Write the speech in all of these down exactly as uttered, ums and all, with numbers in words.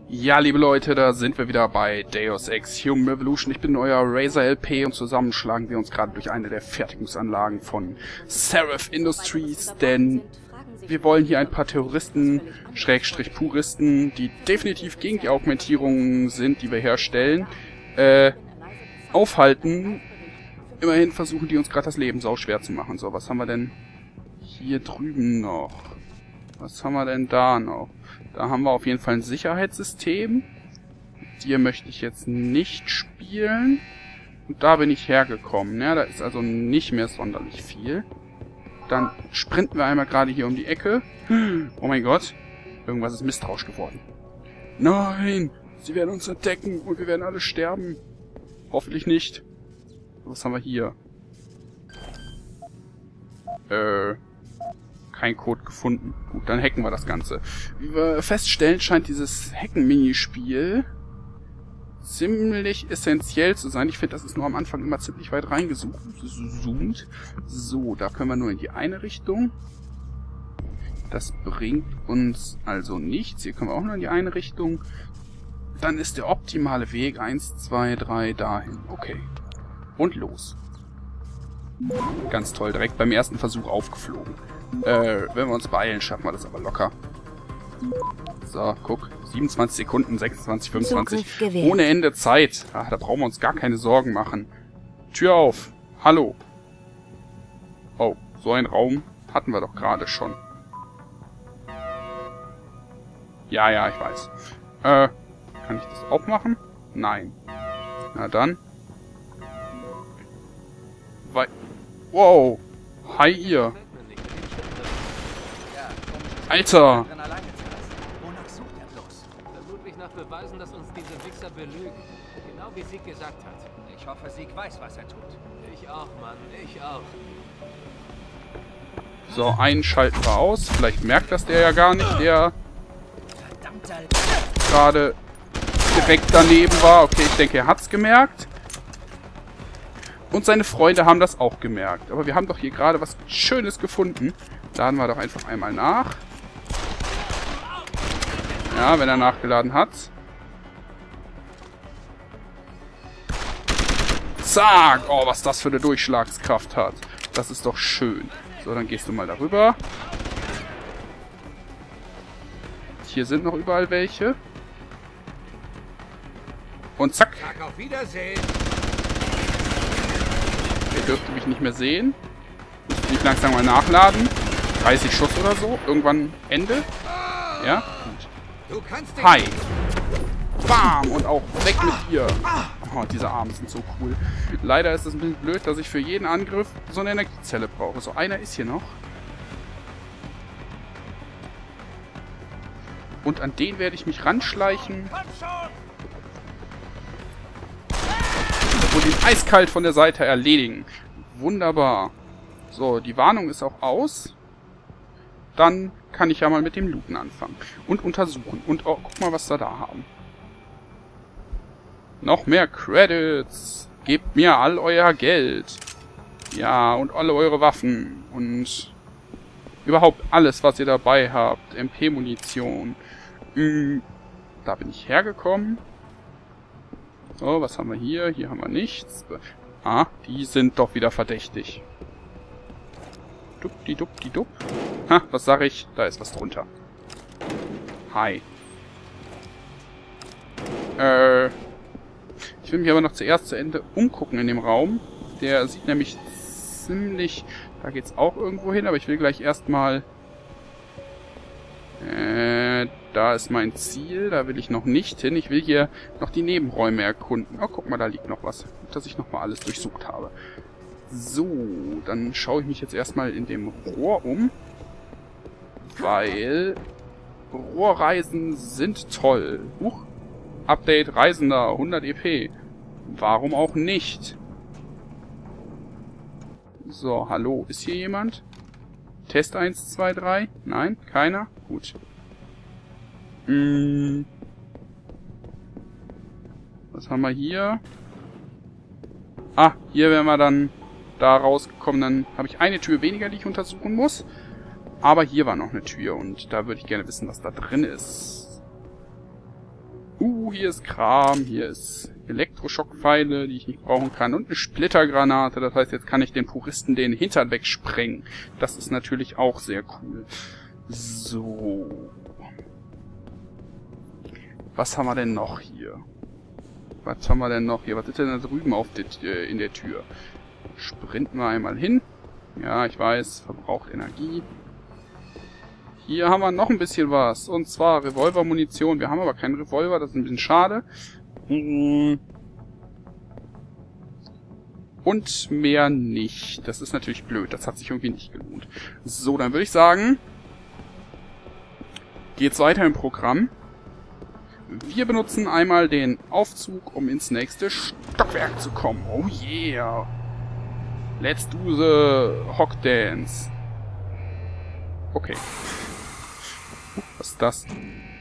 Ja, liebe Leute, da sind wir wieder bei Deus Ex Human Revolution. Ich bin euer Razer L P und zusammen schlagen wir uns gerade durch eine der Fertigungsanlagen von Seraph Industries, denn wir wollen hier ein paar Terroristen, Schrägstrich Puristen, die definitiv gegen die Augmentierungen sind, die wir herstellen, äh, aufhalten. Immerhin versuchen die uns gerade das Leben sauschwer zu machen. So, was haben wir denn hier drüben noch? Was haben wir denn da noch? Da haben wir auf jeden Fall ein Sicherheitssystem. Mit dir möchte ich jetzt nicht spielen. Und da bin ich hergekommen. Ja, da ist also nicht mehr sonderlich viel. Dann sprinten wir einmal gerade hier um die Ecke. Oh mein Gott. Irgendwas ist misstrauisch geworden. Nein! Sie werden uns entdecken und wir werden alle sterben. Hoffentlich nicht. Was haben wir hier? Äh... Kein Code gefunden. Gut, dann hacken wir das Ganze. Wie wir feststellen, scheint dieses Hacken-Minispiel ziemlich essentiell zu sein. Ich finde, das ist nur am Anfang immer ziemlich weit reingezoomt. So, da können wir nur in die eine Richtung. Das bringt uns also nichts. Hier können wir auch nur in die eine Richtung. Dann ist der optimale Weg eins, zwei, drei dahin. Okay. Und los. Ganz toll, direkt beim ersten Versuch aufgeflogen. Äh, wenn wir uns beeilen, schaffen wir das aber locker. So, guck. siebenundzwanzig Sekunden, sechsundzwanzig, fünfundzwanzig. Ohne Ende Zeit. Ach, da brauchen wir uns gar keine Sorgen machen. Tür auf. Hallo. Oh, so ein Raum hatten wir doch gerade schon. Ja, ja, ich weiß. Äh, kann ich das aufmachen? Nein. Na dann. Wei- Wow. Hi, ihr. Alter! Wonach sucht er bloß? Vermutlich nach Beweisen, dass uns diese Wichser belügen. Genau wie Sieg gesagt hat. Ich hoffe, Sieg weiß, was er tut. Ich auch, Mann. Ich auch. So, einen schalten wir aus. Vielleicht merkt das der ja gar nicht, der gerade direkt daneben war. Okay, ich denke, er hat's gemerkt. Und seine Freunde haben das auch gemerkt. Aber wir haben doch hier gerade was Schönes gefunden. Laden wir doch einfach einmal nach. Ja, wenn er nachgeladen hat. Zack! Oh, was das für eine Durchschlagskraft hat. Das ist doch schön. So, dann gehst du mal darüber. Hier sind noch überall welche. Und zack. Auf Wiedersehen. Ihr dürfte mich nicht mehr sehen. Müsste ich langsam mal nachladen. dreißig Schuss oder so. Irgendwann Ende. Ja, gut. Du kannst Hi. Bam. Und auch weg mit dir. Oh, diese Arme sind so cool. Leider ist es ein bisschen blöd, dass ich für jeden Angriff so eine Energiezelle brauche. So, einer ist hier noch. Und an den werde ich mich ranschleichen. Und ihn eiskalt von der Seite erledigen. Wunderbar. So, die Warnung ist auch aus. Dann kann ich ja mal mit dem Looten anfangen. Und untersuchen. Und oh, guck mal, was wir da haben. Noch mehr Credits. Gebt mir all euer Geld. Ja, und alle eure Waffen. Und überhaupt alles, was ihr dabei habt. M P-Munition. Hm, da bin ich hergekommen. So, was haben wir hier? Hier haben wir nichts. Ah, die sind doch wieder verdächtig. Duppdiduppdidupp. Ha, was sag ich? Da ist was drunter. Hi. Äh. Ich will mich aber noch zuerst zu Ende umgucken in dem Raum. Der sieht nämlich ziemlich... Da geht's auch irgendwo hin, aber ich will gleich erstmal... Äh, da ist mein Ziel. Da will ich noch nicht hin. Ich will hier noch die Nebenräume erkunden. Oh, guck mal, da liegt noch was. Gut, dass ich nochmal alles durchsucht habe. So, dann schaue ich mich jetzt erstmal in dem Rohr um. Weil Rohrreisen sind toll. Huch. Update Reisender, hundert E P. Warum auch nicht? So, hallo. Ist hier jemand? Test eins, zwei, drei? Nein? Keiner? Gut. Hm. Was haben wir hier? Ah, hier wären wir dann da rausgekommen. Dann habe ich eine Tür weniger, die ich untersuchen muss. Aber hier war noch eine Tür und da würde ich gerne wissen, was da drin ist. Uh, hier ist Kram, hier ist Elektroschockpfeile, die ich nicht brauchen kann, und eine Splittergranate. Das heißt, jetzt kann ich den Puristen den Hintern wegsprengen. Das ist natürlich auch sehr cool. So. Was haben wir denn noch hier? Was haben wir denn noch hier? Was ist denn da drüben auf der, äh, in der Tür? Sprinten wir einmal hin. Ja, ich weiß, verbraucht Energie. Hier haben wir noch ein bisschen was. Und zwar Revolvermunition. Wir haben aber keinen Revolver, das ist ein bisschen schade. Und mehr nicht. Das ist natürlich blöd. Das hat sich irgendwie nicht gelohnt. So, dann würde ich sagen, geht's weiter im Programm. Wir benutzen einmal den Aufzug, um ins nächste Stockwerk zu kommen. Oh yeah. Let's do the Hawk Dance. Okay. Was ist das?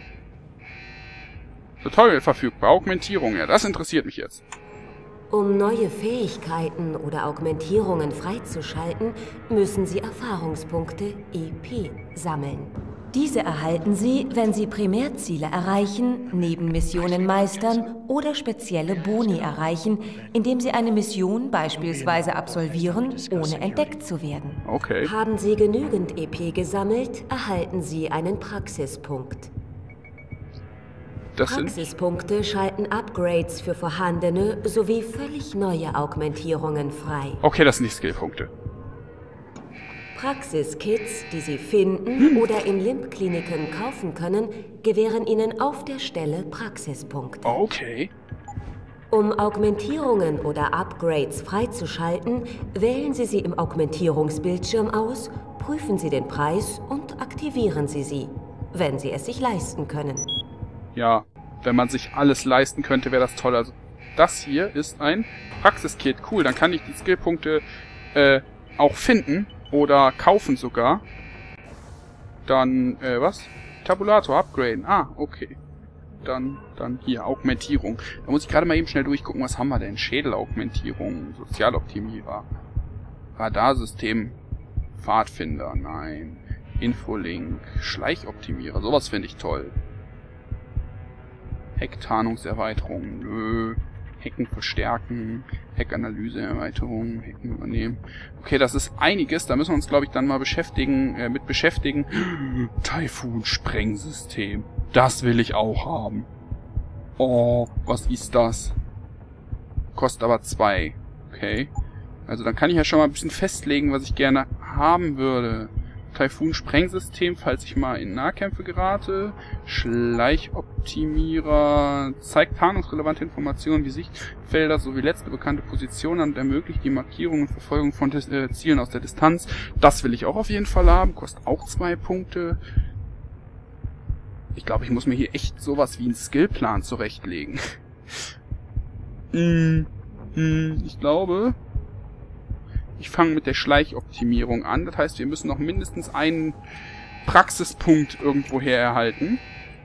Tutorial verfügbar. Augmentierung. Ja, das interessiert mich jetzt. Um neue Fähigkeiten oder Augmentierungen freizuschalten, müssen Sie Erfahrungspunkte E P sammeln. Diese erhalten Sie, wenn Sie Primärziele erreichen, Nebenmissionen meistern oder spezielle Boni erreichen, indem Sie eine Mission beispielsweise absolvieren, ohne entdeckt zu werden. Okay. Haben Sie genügend E P gesammelt, erhalten Sie einen Praxispunkt. Das sind Praxispunkte schalten Upgrades für vorhandene sowie völlig neue Augmentierungen frei. Okay, das sind die Skillpunkte. Praxiskits, die Sie finden oder in Limp-Kliniken kaufen können, gewähren Ihnen auf der Stelle Praxispunkte. Okay. Um Augmentierungen oder Upgrades freizuschalten, wählen Sie sie im Augmentierungsbildschirm aus, prüfen Sie den Preis und aktivieren Sie sie, wenn Sie es sich leisten können. Ja, wenn man sich alles leisten könnte, wäre das toll. Also das hier ist ein Praxiskit. Cool, dann kann ich die Skillpunkte äh, auch finden oder kaufen sogar. Dann, äh, was? Tabulator upgraden. Ah, okay. Dann, dann hier, Augmentierung. Da muss ich gerade mal eben schnell durchgucken, was haben wir denn? Schädelaugmentierung, Sozialoptimierer, Radarsystem, Pfadfinder, nein. Infolink, Schleichoptimierer, sowas finde ich toll. Hecktarnungserweiterung, nö. Hecken verstärken, Heckanalyseerweiterung, Hecken übernehmen. Okay, das ist einiges. Da müssen wir uns, glaube ich, dann mal beschäftigen, äh, mit beschäftigen. Taifun-Sprengsystem. Das will ich auch haben. Oh, was ist das? Kostet aber zwei. Okay. Also dann kann ich ja schon mal ein bisschen festlegen, was ich gerne haben würde. Taifun-Sprengsystem, falls ich mal in Nahkämpfe gerate. Schleichoptimierer zeigt tarnungsrelevante Informationen wie Sichtfelder sowie letzte bekannte Positionen und ermöglicht die Markierung und Verfolgung von äh, Zielen aus der Distanz. Das will ich auch auf jeden Fall haben. Kostet auch zwei Punkte. Ich glaube, ich muss mir hier echt sowas wie einen Skillplan zurechtlegen. hm, hm, ich glaube... Ich fange mit der Schleichoptimierung an. Das heißt, wir müssen noch mindestens einen Praxispunkt irgendwoher erhalten.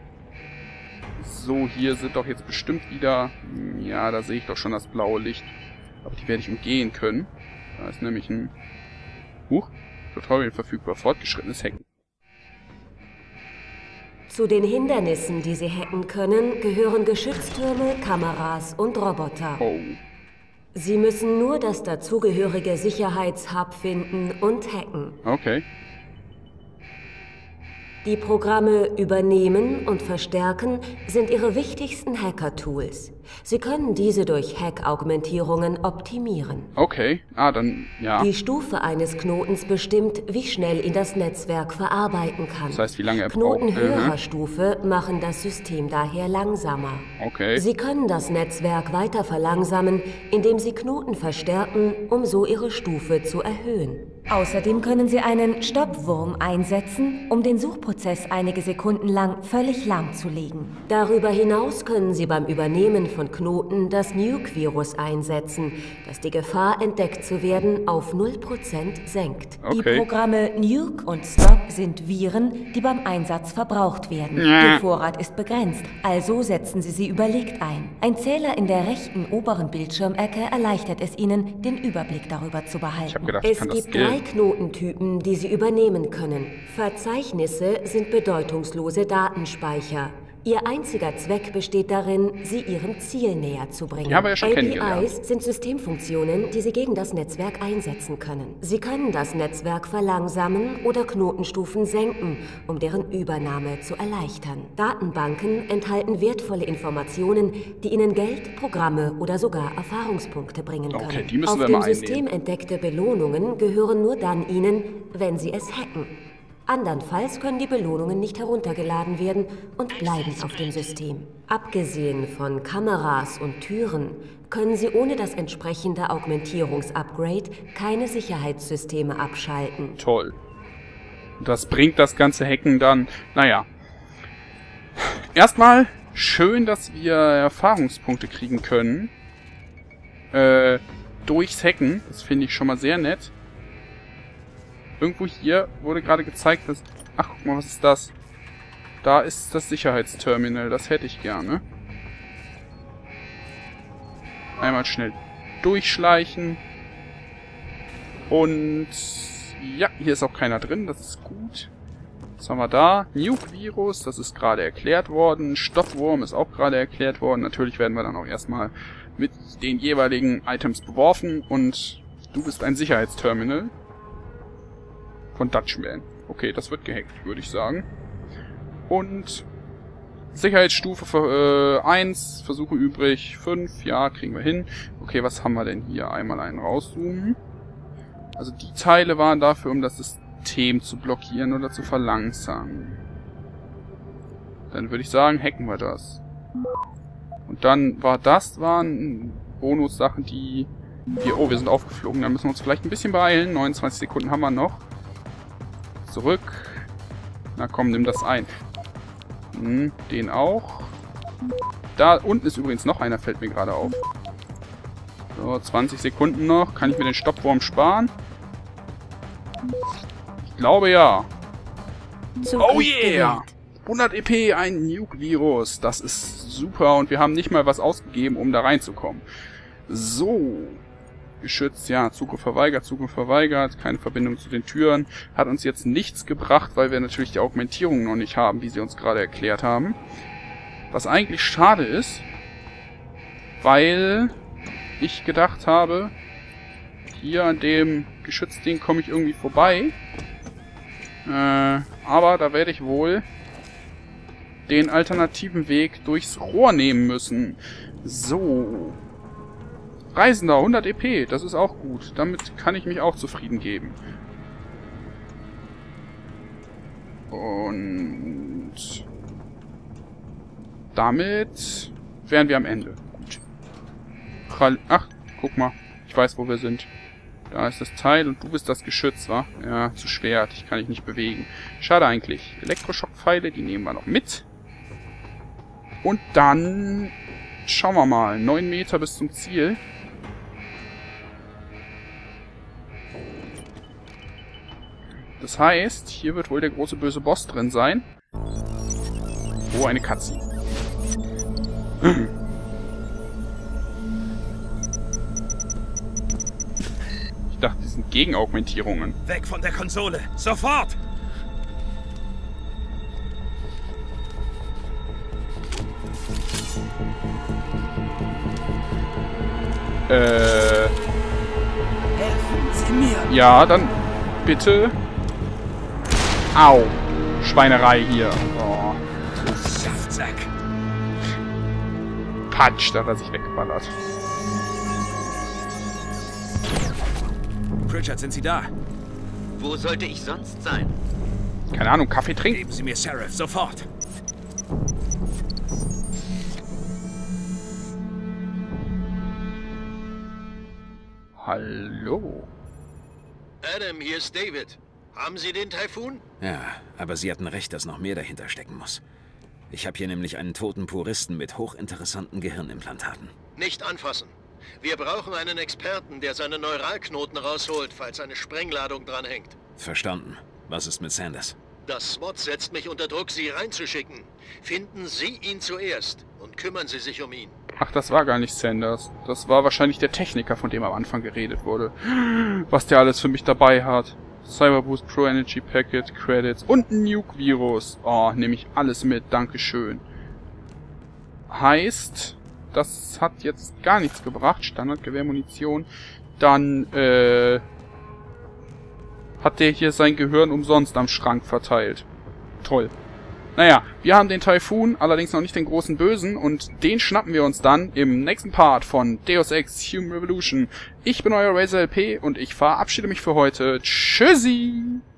So, hier sind doch jetzt bestimmt wieder... Ja, da sehe ich doch schon das blaue Licht. Aber die werde ich umgehen können. Da ist nämlich ein... Huch, Tutorial verfügbar. Fortgeschrittenes Hacken. Zu den Hindernissen, die Sie hacken können, gehören Geschütztürme, Kameras und Roboter. Oh. Sie müssen nur das dazugehörige Sicherheitshub finden und hacken. Okay. Die Programme Übernehmen und Verstärken sind Ihre wichtigsten Hacker-Tools. Sie können diese durch Hack-Augmentierungen optimieren. Okay, ah, dann, ja. Die Stufe eines Knotens bestimmt, wie schnell ihn das Netzwerk verarbeiten kann. Das heißt, wie lange er Knoten braucht. höherer Mhm. Stufe machen das System daher langsamer. Okay. Sie können das Netzwerk weiter verlangsamen, indem Sie Knoten verstärken, um so Ihre Stufe zu erhöhen. Außerdem können Sie einen Stoppwurm einsetzen, um den Suchprozess einige Sekunden lang völlig lahmzulegen. Darüber hinaus können Sie beim Übernehmen von Knoten das Nuke-Virus einsetzen, das die Gefahr, entdeckt zu werden, auf null Prozent senkt. Okay. Die Programme Nuke und Stop sind Viren, die beim Einsatz verbraucht werden. Ja. Ihr Vorrat ist begrenzt, also setzen Sie sie überlegt ein. Ein Zähler in der rechten oberen Bildschirmecke erleichtert es Ihnen, den Überblick darüber zu behalten. Ich habe gedacht, ich Es kann das gibt drei skillen. Knotentypen, die Sie übernehmen können. Verzeichnisse sind bedeutungslose Datenspeicher. Ihr einziger Zweck besteht darin, sie ihrem Ziel näher zu bringen. Die haben wir ja schon A P kennengelernt. Is sind Systemfunktionen, die Sie gegen das Netzwerk einsetzen können. Sie können das Netzwerk verlangsamen oder Knotenstufen senken, um deren Übernahme zu erleichtern. Datenbanken enthalten wertvolle Informationen, die Ihnen Geld, Programme oder sogar Erfahrungspunkte bringen können. Okay, die müssen Auf wir dem mal einnehmen. System entdeckte Belohnungen gehören nur dann Ihnen, wenn Sie es hacken. Andernfalls können die Belohnungen nicht heruntergeladen werden und bleiben auf dem System. Abgesehen von Kameras und Türen können Sie ohne das entsprechende Augmentierungsupgrade keine Sicherheitssysteme abschalten. Toll. Und das bringt das ganze Hacken dann... Naja. Erstmal schön, dass wir Erfahrungspunkte kriegen können. Äh, durchs Hacken. Das finde ich schon mal sehr nett. Irgendwo hier wurde gerade gezeigt, dass... Ach, guck mal, was ist das? Da ist das Sicherheitsterminal. Das hätte ich gerne. Einmal schnell durchschleichen. Und... Ja, hier ist auch keiner drin. Das ist gut. Was haben wir da? Nuke-Virus. Das ist gerade erklärt worden. Stoffwurm ist auch gerade erklärt worden. Natürlich werden wir dann auch erstmal mit den jeweiligen Items beworfen. Und du bist ein Sicherheitsterminal. Von Dutchman. Okay, das wird gehackt, würde ich sagen. Und Sicherheitsstufe für äh, eins, Versuche übrig, fünf, ja, kriegen wir hin. Okay, was haben wir denn hier? Einmal einen rauszoomen. Also die Teile waren dafür, um das System zu blockieren oder zu verlangsamen. Dann würde ich sagen, hacken wir das. Und dann war das, waren Bonussachen, die wir... Oh, wir sind aufgeflogen, dann müssen wir uns vielleicht ein bisschen beeilen. neunundzwanzig Sekunden haben wir noch. Zurück. Na komm, nimm das ein. Hm, den auch. Da unten ist übrigens noch einer, fällt mir gerade auf. So, zwanzig Sekunden noch. Kann ich mir den Stoppwurm sparen? Ich glaube ja. Oh yeah! hundert E P, ein Nuke-Virus. Das ist super und wir haben nicht mal was ausgegeben, um da reinzukommen. So. Geschützt, ja, Zugriff verweigert, Zugriff verweigert, keine Verbindung zu den Türen. Hat uns jetzt nichts gebracht, weil wir natürlich die Augmentierung noch nicht haben, wie sie uns gerade erklärt haben. Was eigentlich schade ist, weil ich gedacht habe, hier an dem Geschützding komme ich irgendwie vorbei. Äh, aber da werde ich wohl den alternativen Weg durchs Rohr nehmen müssen. So. Reisender, hundert E P, das ist auch gut. Damit kann ich mich auch zufrieden geben. Und damit wären wir am Ende. Gut. Ach, guck mal. Ich weiß, wo wir sind. Da ist das Teil und du bist das Geschütz, wa? Ja, zu schwer. Ich kann dich nicht bewegen. Schade eigentlich. Elektroschockpfeile, die nehmen wir noch mit. Und dann schauen wir mal. neun Meter bis zum Ziel. Das heißt, hier wird wohl der große böse Boss drin sein. Oh, eine Cutscene. Ich dachte, die sind Gegenaugmentierungen. Weg von der Konsole! Sofort! Äh... Helfen Sie mir! Ja, dann bitte... Au! Schweinerei hier. Oh. Saftsack! Patsch, da hat er sich weggeballert. Pritchard, sind Sie da? Wo sollte ich sonst sein? Keine Ahnung, Kaffee trinken? Geben Sie mir Seraph, sofort! Hallo? Adam, hier ist David. Haben Sie den Taifun? Ja, aber Sie hatten recht, dass noch mehr dahinter stecken muss. Ich habe hier nämlich einen toten Puristen mit hochinteressanten Gehirnimplantaten. Nicht anfassen. Wir brauchen einen Experten, der seine Neuralknoten rausholt, falls eine Sprengladung dranhängt. Verstanden. Was ist mit Sanders? Das S W A T setzt mich unter Druck, Sie reinzuschicken. Finden Sie ihn zuerst und kümmern Sie sich um ihn. Ach, das war gar nicht Sanders. Das war wahrscheinlich der Techniker, von dem am Anfang geredet wurde. Was der alles für mich dabei hat. Cyberboost, Pro Energy Packet, Credits und ein Nuke-Virus. Oh, nehme ich alles mit. Dankeschön. heißt, das hat jetzt gar nichts gebracht. Standardgewehrmunition. Dann, äh... hat der hier sein Gehirn umsonst am Schrank verteilt. Toll. Naja, wir haben den Typhoon, allerdings noch nicht den großen Bösen, und den schnappen wir uns dann im nächsten Part von Deus Ex Human Revolution. Ich bin euer Razor L P und ich verabschiede mich für heute. Tschüssi!